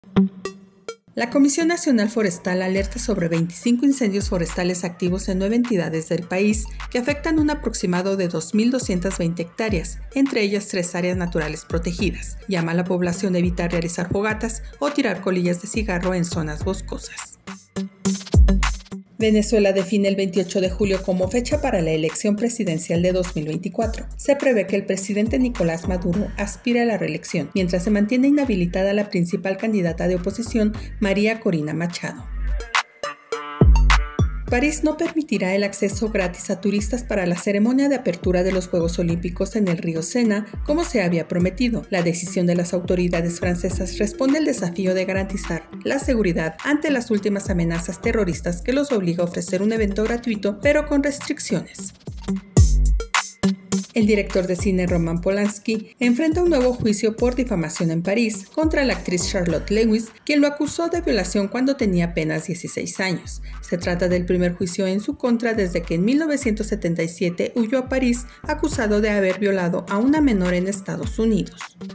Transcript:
La Comisión Nacional Forestal alerta sobre 25 incendios forestales activos en 9 entidades del país que afectan un aproximado de 2.220 hectáreas, entre ellas 3 áreas naturales protegidas. Llama a la población a evitar realizar fogatas o tirar colillas de cigarro en zonas boscosas. Venezuela define el 28 de julio como fecha para la elección presidencial de 2024. Se prevé que el presidente Nicolás Maduro aspire a la reelección, mientras se mantiene inhabilitada la principal candidata de oposición, María Corina Machado. París no permitirá el acceso gratis a turistas para la ceremonia de apertura de los Juegos Olímpicos en el río Sena, como se había prometido. La decisión de las autoridades francesas responde al desafío de garantizar la seguridad ante las últimas amenazas terroristas que los obliga a ofrecer un evento gratuito, pero con restricciones. El director de cine Roman Polanski enfrenta un nuevo juicio por difamación en París contra la actriz Charlotte Lewis, quien lo acusó de violación cuando tenía apenas 16 años. Se trata del primer juicio en su contra desde que en 1977 huyó a París acusado de haber violado a una menor en Estados Unidos.